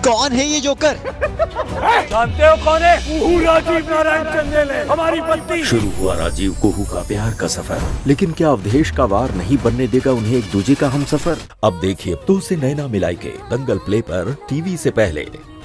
कौन है ये जोकर? जानते हो कौन है? राजीव नारायण चंदेल है, हमारी पत्नी। शुरू हुआ राजीव कुहू का प्यार का सफर, लेकिन क्या अवधेश का वार नहीं बनने देगा उन्हें एक दूजे का हमसफर? अब देखिए 2 से नैना मिलाई के दंगल प्ले पर टीवी से पहले।